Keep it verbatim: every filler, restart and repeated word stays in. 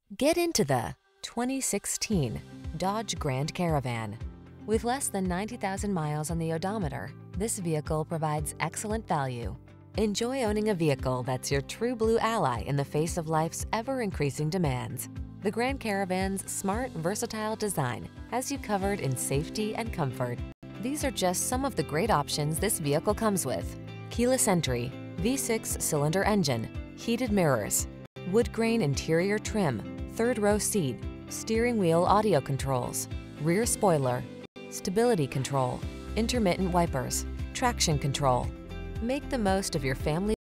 Get into the twenty sixteen Dodge Grand Caravan. With less than ninety thousand miles on the odometer, this vehicle provides excellent value. Enjoy owning a vehicle that's your true blue ally in the face of life's ever-increasing demands. The Grand Caravan's smart, versatile design has you covered in safety and comfort. These are just some of the great options this vehicle comes with: keyless entry, V six cylinder engine, heated mirrors, wood grain interior trim, third row seat, steering wheel audio controls, rear spoiler, stability control, intermittent wipers, traction control. Make the most of your family